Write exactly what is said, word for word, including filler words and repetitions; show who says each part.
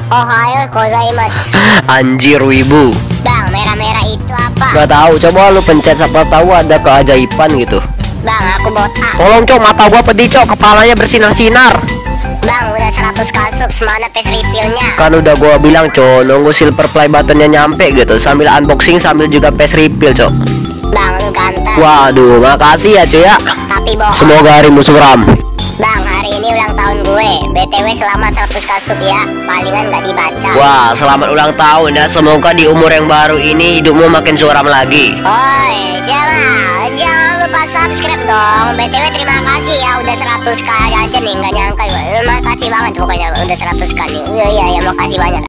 Speaker 1: Ohayo gozaimasu.
Speaker 2: Anjir wibu.
Speaker 1: Bang, merah-merah itu apa?
Speaker 2: Gak tahu, coba lu pencet siapa tahu ada keajaiban gitu.
Speaker 1: Bang, aku botak.
Speaker 2: Tolong cok, mata gua pedih cok, kepalanya bersinar-sinar.
Speaker 1: Bang, udah seratus kasub, semana face refill-nya?
Speaker 2: Kan udah gua bilang cok, nunggu silver play buttonnya nyampe gitu, sambil unboxing sambil juga face refill cok.
Speaker 1: Bang, lu ganteng.
Speaker 2: Waduh, makasih ya cuy ya.
Speaker 1: Tapi bohong.
Speaker 2: Semoga harimu suram.
Speaker 1: Bang, hari ini ulang tahun gue. B T W selamat seratus kasub ya. Palingan gak dibaca.
Speaker 2: Wah, selamat ulang tahun ya. Semoga di umur yang baru ini hidupmu makin suram lagi.
Speaker 1: Oi, Jamal, jangan lupa subscribe dong. B T W terima kasih ya udah seratus k aja nih, nggak nyangka gue. Makasih banget pokoknya udah seratus k nih. Iya iya ya, makasih banyak.